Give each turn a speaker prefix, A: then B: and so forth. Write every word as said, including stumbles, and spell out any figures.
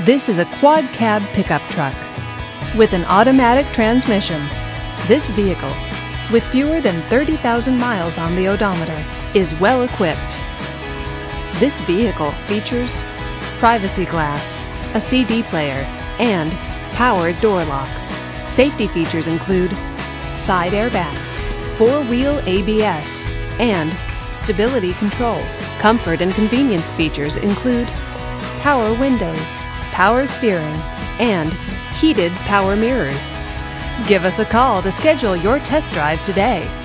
A: This is a quad cab pickup truck with an automatic transmission. This vehicle, with fewer than thirty thousand miles on the odometer, is well equipped. This vehicle features privacy glass, a C D player, and power door locks. Safety features include side airbags, four-wheel A B S, and stability control. Comfort and convenience features include power windows, power steering, and heated power mirrors. Give us a call to schedule your test drive today.